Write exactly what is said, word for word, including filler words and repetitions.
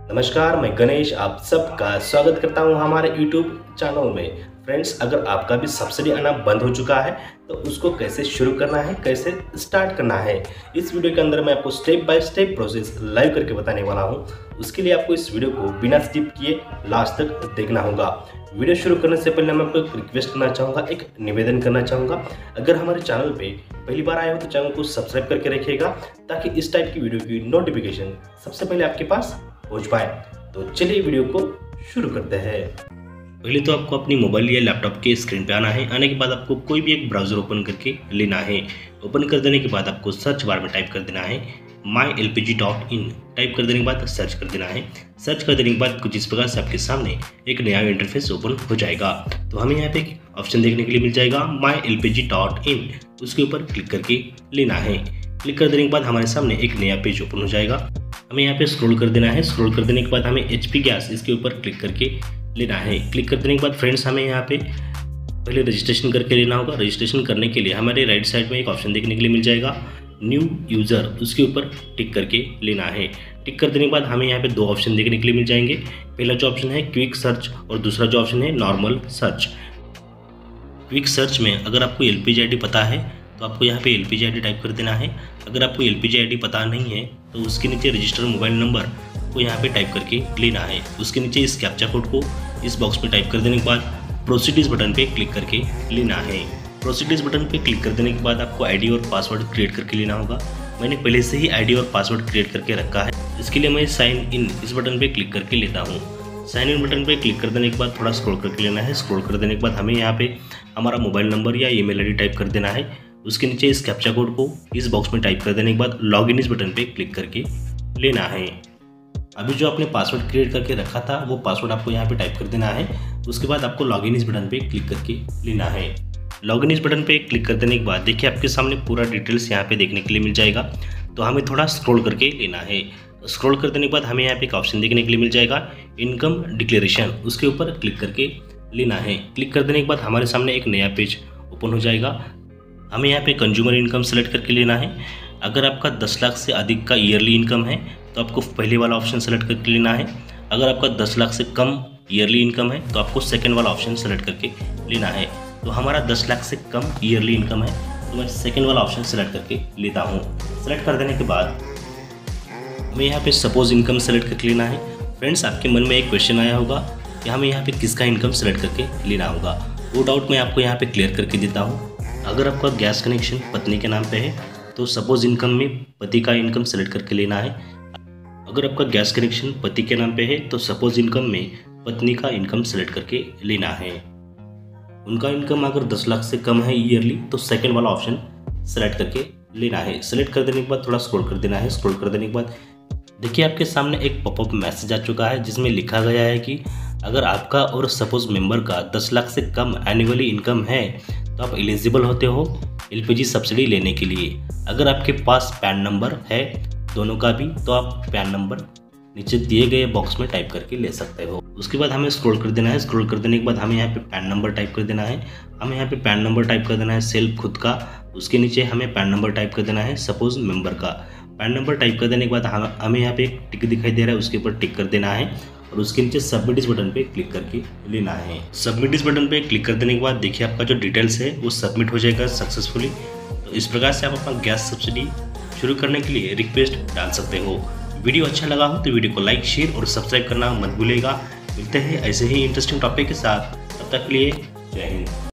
नमस्कार, मैं गणेश आप सबका स्वागत करता हूं हमारे यूट्यूब चैनल में। फ्रेंड्स, अगर आपका भी सब्सिडी आना बंद हो चुका है तो उसको कैसे शुरू करना है, कैसे स्टार्ट करना है, इस वीडियो के अंदर मैं आपको step by step process live करके बताने वाला हूं। उसके लिए आपको इस वीडियो को बिना स्किप किए लास्ट तक देखना होगा। वीडियो शुरू करने से पहले मैं आपको एक रिक्वेस्ट करना चाहूँगा, एक निवेदन करना चाहूँगा। अगर हमारे चैनल पे पहली बार आए हो तो चैनल को सब्सक्राइब करके रखिएगा ताकि इस टाइप की वीडियो की नोटिफिकेशन सबसे पहले आपके पास पहुंच पाए। तो चलिए वीडियो को शुरू करते हैं। पहले तो आपको अपनी मोबाइल या लैपटॉप के स्क्रीन पे आना है। आने के बाद आपको कोई भी एक ब्राउजर ओपन करके लेना है। ओपन कर देने के बाद आपको सर्च बार में टाइप कर देना है my L P G dot in. Type कर देने के बाद सर्च कर देना है। सर्च कर देने के बाद कुछ इस प्रकार से आपके सामने एक नया इंटरफेस ओपन हो जाएगा। तो हमें यहाँ पे एक ऑप्शन देखने के लिए मिल जाएगा my L P G dot in. उसके ऊपर क्लिक करके लेना है। क्लिक कर देने के बाद हमारे सामने एक नया पेज ओपन हो जाएगा। हमें यहाँ पे स्क्रॉल कर देना है। स्क्रॉल कर देने के बाद हमें एच पी गैस इसके ऊपर क्लिक करके लेना है। क्लिक कर देने के बाद फ्रेंड्स हमें यहाँ पे पहले रजिस्ट्रेशन करके लेना होगा। रजिस्ट्रेशन करने के लिए हमारे राइट साइड में एक ऑप्शन देखने के लिए मिल जाएगा न्यू यूज़र। उसके ऊपर टिक करके लेना है। टिक कर देने के बाद हमें यहाँ पे दो ऑप्शन देखने के लिए मिल जाएंगे। पहला जो ऑप्शन है क्विक सर्च और दूसरा जो ऑप्शन है नॉर्मल सर्च। क्विक सर्च में अगर आपको L P G I D पता है तो आपको यहाँ पे L P G I D type कर देना है। अगर आपको L P G I D पता नहीं है तो उसके नीचे रजिस्टर मोबाइल नंबर को यहाँ पे टाइप करके लेना है। उसके नीचे इस कैप्चा कोड को इस बॉक्स में टाइप कर देने के बाद प्रोसीडिंग्स बटन पे क्लिक करके लेना है। प्रोसीडिंग्स बटन पे क्लिक कर देने के बाद आपको आईडी और पासवर्ड क्रिएट करके लेना होगा। मैंने पहले से ही आईडी और पासवर्ड क्रिएट करके रखा है। इसके लिए मैं साइन इन इस बटन पे क्लिक करके लेता हूँ। साइन इन बटन पे क्लिक कर देने के बाद थोड़ा स्क्रॉल करके लेना है। स्क्रॉल कर देने के बाद हमें यहाँ पे हमारा मोबाइल नंबर या ईमेल आईडी टाइप कर देना है। उसके नीचे इस कैप्चा कोड को इस बॉक्स में टाइप कर देने के बाद लॉग इन इस बटन पे क्लिक करके लेना है। अभी जो आपने पासवर्ड क्रिएट करके रखा था वो पासवर्ड आपको यहाँ पे टाइप कर देना है। उसके बाद आपको लॉग इन इस बटन पे क्लिक करके लेना है। लॉग इन इस बटन पे क्लिक कर देने के बाद देखिए आपके सामने पूरा डिटेल्स यहाँ पे देखने के लिए मिल जाएगा। तो हमें थोड़ा स्क्रॉल करके लेना है। स्क्रॉल कर देने के बाद हमें यहाँ पे एक ऑप्शन देखने के लिए मिल जाएगा इनकम डिक्लेरेशन। उसके ऊपर क्लिक करके लेना है। क्लिक कर देने के बाद हमारे सामने एक नया पेज ओपन हो जाएगा। हमें यहाँ पे कंज्यूमर इनकम सेलेक्ट करके लेना है। अगर आपका दस लाख से अधिक का ईयरली इनकम है तो आपको पहले वाला ऑप्शन सेलेक्ट करके लेना है। अगर आपका दस लाख से कम ईयरली इनकम है तो आपको सेकंड वाला ऑप्शन सेलेक्ट करके लेना है। तो हमारा दस लाख से कम ईयरली इनकम है तो मैं सेकंड वाला ऑप्शन सेलेक्ट करके लेता हूँ। सेलेक्ट कर देने के बाद हमें यहाँ पे सपोज इनकम सेलेक्ट करके लेना है। फ्रेंड्स, आपके मन में एक क्वेश्चन आया होगा कि हमें यहाँ पे किसका इनकम सेलेक्ट करके लेना होगा। वो डाउट मैं आपको यहाँ पे क्लियर करके देता हूँ। अगर आपका गैस कनेक्शन पत्नी के नाम पे है तो सपोज इनकम में पति का इनकम सेलेक्ट करके लेना है। अगर आपका गैस कनेक्शन पति के नाम पे है तो सपोज इनकम में पत्नी का इनकम सेलेक्ट करके लेना है। उनका इनकम अगर दस लाख से कम है ईयरली तो सेकंड वाला ऑप्शन सेलेक्ट करके लेना है। सेलेक्ट कर देने के बाद थोड़ा स्क्रॉल कर देना है। स्क्रॉल कर देने के बाद देखिए आपके सामने एक पॉपअप मैसेज आ चुका है जिसमें लिखा गया है कि अगर आपका और सपोज मेंबर का दस लाख से कम एनुअली इनकम है तो आप एलिजिबल होते हो एल पी जी सब्सिडी लेने के लिए। अगर आपके पास पैन नंबर है दोनों का भी तो आप पैन नंबर नीचे दिए गए बॉक्स में टाइप करके ले सकते हो। उसके बाद हमें स्क्रॉल कर देना है। स्क्रॉल कर देने के बाद हमें यहाँ पे पैन नंबर टाइप कर देना है। हमें यहाँ पे पैन नंबर टाइप कर देना है सेल्फ खुद का। उसके नीचे हमें पैन नंबर टाइप कर देना है सपोज मेंबर का। पैन नंबर टाइप कर देने के बाद हमें यहाँ पे एक टिक दिखाई दे रहा है, उसके ऊपर टिक कर देना है और उसके नीचे सबमिट इस बटन पे क्लिक करके लेना है। सबमिट इस बटन पे क्लिक कर देने के बाद देखिए आपका जो डिटेल्स है वो सबमिट हो जाएगा सक्सेसफुली। तो इस प्रकार से आप अपना गैस सब्सिडी शुरू करने के लिए रिक्वेस्ट डाल सकते हो। वीडियो अच्छा लगा हो तो वीडियो को लाइक, शेयर और सब्सक्राइब करना मत भूलिएगा। मिलते हैं ऐसे ही इंटरेस्टिंग टॉपिक के साथ। तब तक के लिए जय हिंद।